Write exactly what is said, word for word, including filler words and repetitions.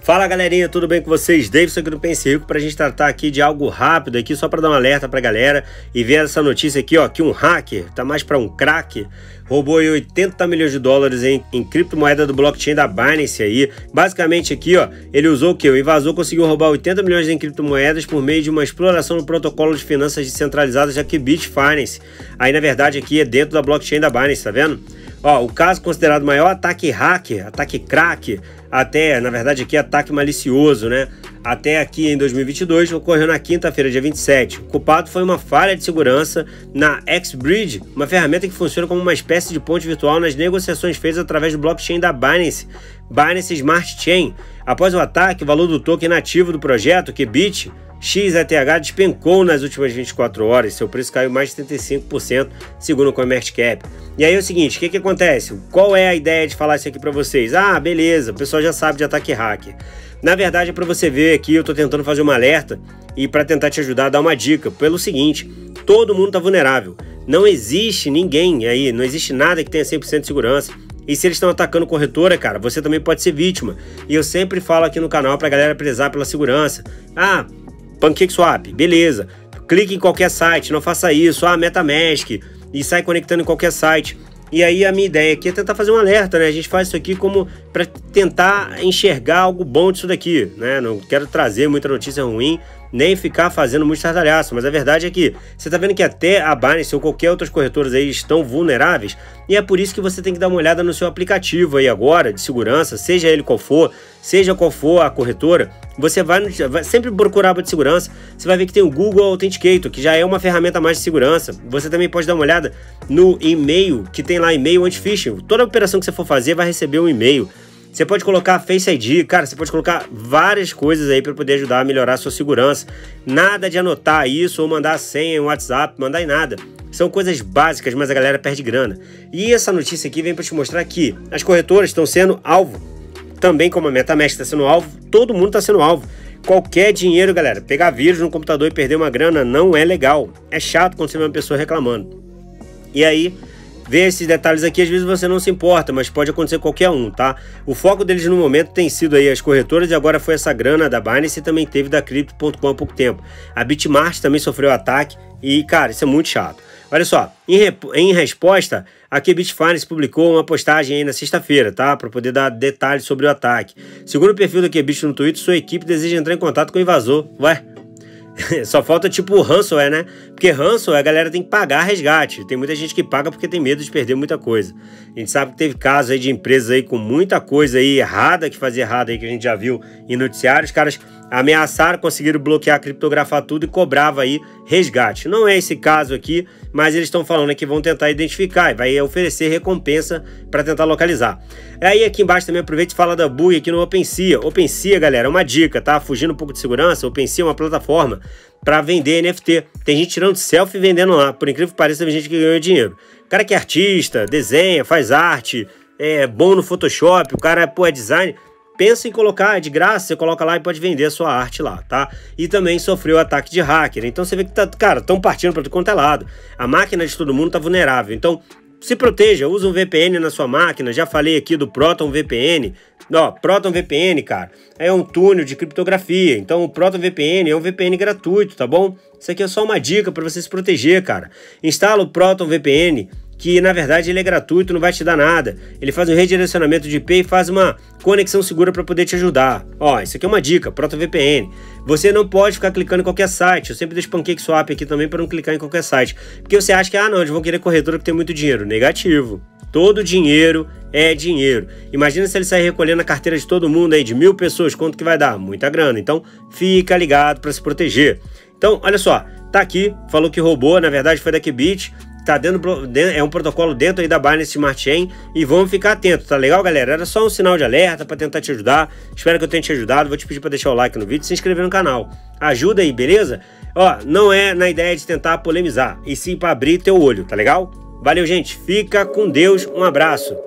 Fala galerinha, tudo bem com vocês? Davidson aqui do Pense Rico para a gente tratar aqui de algo rápido aqui, só para dar um alerta para a galera e ver essa notícia aqui, ó, que um hacker, tá mais para um crack, roubou aí oitenta milhões de dólares em, em criptomoeda do blockchain da Binance aí. Basicamente aqui, ó, ele usou o que? O invasor conseguiu roubar oitenta milhões em criptomoedas por meio de uma exploração no protocolo de finanças descentralizadas da Qbit Finance. Aí na verdade aqui é dentro da blockchain da Binance, tá vendo? Ó, o caso considerado o maior ataque hacker, ataque crack, até, na verdade aqui ataque malicioso, né? Até aqui em dois mil e vinte e dois, ocorreu na quinta-feira, dia vinte e sete. O culpado foi uma falha de segurança na X-Bridge, uma ferramenta que funciona como uma espécie de ponte virtual nas negociações feitas através do blockchain da Binance, Binance Smart Chain. Após o ataque, o valor do token nativo do projeto, Qbit X E T H, despencou nas últimas vinte e quatro horas, seu preço caiu mais de setenta e cinco por cento, segundo o CoinMarketCap. E aí é o seguinte, o que que acontece? Qual é a ideia de falar isso aqui para vocês? Ah, beleza, o pessoal já sabe de ataque hacker. Na verdade é para você ver aqui, eu tô tentando fazer uma alerta e para tentar te ajudar a dar uma dica, pelo seguinte, todo mundo tá vulnerável, não existe ninguém aí, não existe nada que tenha cem por cento de segurança. E se eles estão atacando corretora, cara, você também pode ser vítima. E eu sempre falo aqui no canal pra galera prezar pela segurança. Ah, PancakeSwap, beleza. Clique em qualquer site, não faça isso. Ah, MetaMask, e sai conectando em qualquer site. E aí a minha ideia aqui é tentar fazer um alerta, né? A gente faz isso aqui como para tentar enxergar algo bom disso daqui, né? Não quero trazer muita notícia ruim, nem ficar fazendo muito estardalhaço, mas a verdade é que você tá vendo que até a Binance ou qualquer outras corretoras aí estão vulneráveis, e é por isso que você tem que dar uma olhada no seu aplicativo aí agora, de segurança, seja ele qual for, seja qual for a corretora, você vai, no, vai sempre procurar a aba de segurança, você vai ver que tem o Google Authenticator, que já é uma ferramenta a mais de segurança. Você também pode dar uma olhada no e-mail, que tem lá e-mail anti-phishing, toda operação que você for fazer vai receber um e-mail. Você pode colocar Face I D, cara, você pode colocar várias coisas aí para poder ajudar a melhorar a sua segurança. Nada de anotar isso ou mandar senha em WhatsApp, mandar em nada. São coisas básicas, mas a galera perde grana. E essa notícia aqui vem para te mostrar que as corretoras estão sendo alvo. Também como a MetaMask está sendo alvo, todo mundo está sendo alvo. Qualquer dinheiro, galera, pegar vírus no computador e perder uma grana não é legal. É chato quando você vê uma pessoa reclamando. E aí, ver esses detalhes aqui, às vezes você não se importa, mas pode acontecer qualquer um, tá? O foco deles no momento tem sido aí as corretoras e agora foi essa grana da Binance e também teve da Crypto ponto com há pouco tempo. A Bitmart também sofreu ataque e, cara, isso é muito chato. Olha só, em, em resposta, a Qbit Finance publicou uma postagem aí na sexta-feira, tá? Para poder dar detalhes sobre o ataque. Segundo o perfil da Qbit no Twitter, sua equipe deseja entrar em contato com o invasor. Ué? Só falta tipo ransomware, né? Porque ransomware a galera tem que pagar resgate. Tem muita gente que paga porque tem medo de perder muita coisa. A gente sabe que teve casos aí de empresas aí com muita coisa aí errada, que fazia errado aí, que a gente já viu em noticiários. Os caras ameaçaram, conseguiram bloquear, criptografar tudo e cobrava aí resgate. Não é esse caso aqui, mas eles estão falando que vão tentar identificar e vai oferecer recompensa para tentar localizar. Aí aqui embaixo também aproveita e fala da bug aqui no OpenSea. OpenSea, galera, é uma dica, tá? Fugindo um pouco de segurança, OpenSea é uma plataforma para vender N F T. Tem gente tirando selfie e vendendo lá. Por incrível que pareça, tem gente que ganha dinheiro. O cara que é artista, desenha, faz arte, é bom no Photoshop, o cara pô, é design, pensa em colocar, é de graça, você coloca lá e pode vender a sua arte lá, tá? E também sofreu ataque de hacker. Então você vê que, tá, cara, estão partindo para tudo quanto é lado. A máquina de todo mundo tá vulnerável. Então, se proteja, usa um V P N na sua máquina. Já falei aqui do Proton V P N. Ó, Proton V P N, cara, é um túnel de criptografia. Então o Proton V P N é um V P N gratuito, tá bom? Isso aqui é só uma dica para você se proteger, cara. Instala o Proton V P N, que na verdade ele é gratuito, não vai te dar nada. Ele faz um redirecionamento de I P e faz uma conexão segura para poder te ajudar. Ó, isso aqui é uma dica, Proton V P N. Você não pode ficar clicando em qualquer site. Eu sempre deixo PancakeSwap aqui também para não clicar em qualquer site. Porque você acha que, ah não, eles vão querer corretora que tem muito dinheiro. Negativo. Todo dinheiro é dinheiro. Imagina se ele sair recolhendo a carteira de todo mundo aí, de mil pessoas, quanto que vai dar? Muita grana. Então, fica ligado para se proteger. Então, olha só, tá aqui, falou que roubou, na verdade foi da Qbit, tá dentro, é um protocolo dentro aí da Binance Smart Chain e vamos ficar atentos, tá legal, galera? Era só um sinal de alerta para tentar te ajudar. Espero que eu tenha te ajudado. Vou te pedir para deixar o like no vídeo e se inscrever no canal. Ajuda aí, beleza? Ó, não é na ideia de tentar polemizar, e sim para abrir teu olho, tá legal? Valeu, gente. Fica com Deus. Um abraço.